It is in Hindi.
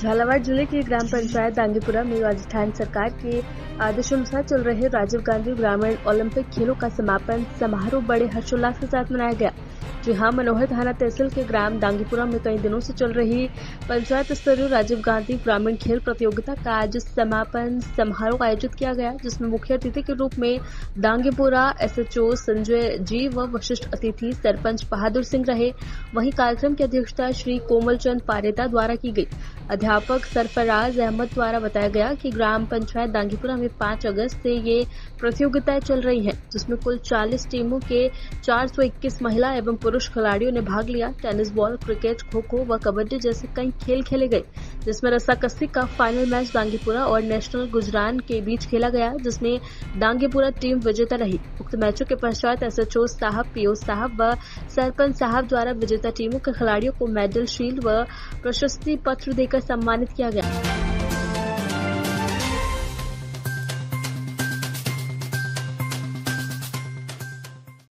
झालावाड़ जिले की ग्राम पंचायत दांगीपुरा में राजस्थान सरकार के आदेशानुसार चल रहे राजीव गांधी ग्रामीण ओलंपिक खेलों का समापन समारोह बड़े हर्षोल्लास के साथ मनाया गया। जी हां, मनोहर थाना तहसील के ग्राम दांगीपुरा में कई दिनों से चल रही पंचायत स्तरीय राजीव गांधी ग्रामीण खेल प्रतियोगिता का आज समापन समारोह आयोजित किया गया, जिसमें मुख्य अतिथि के रूप में दांगीपुरा एसएचओ संजय जी व विशिष्ट अतिथि सरपंच बहादुर सिंह रहे। वहीं कार्यक्रम की अध्यक्षता श्री कोमल चंद पारेता द्वारा की गई। अध्यापक सरफराज अहमद द्वारा बताया गया कि ग्राम पंचायत दांगीपुरा में 5 अगस्त से ये प्रतियोगिताएं चल रही हैं, जिसमें कुल 40 टीमों के 421 महिला एवं पुरुष खिलाड़ियों ने भाग लिया। Tennis ball, cricket, kho kho व कबड्डी जैसे कई खेल खेले गए, जिसमें रस्साकसी का फाइनल मैच दांगीपुरा और नेशनल गुजरान के बीच खेला गया, जिसमें दांगीपुरा टीम विजेता रही। उक्त मैचों के पश्चात एसएचओ साहब, पीओ साहब व सरपंच साहब द्वारा विजेता टीमों के खिलाड़ियों को मेडल, शील्ड व प्रशस्ति पत्र देकर सम्मानित किया गया।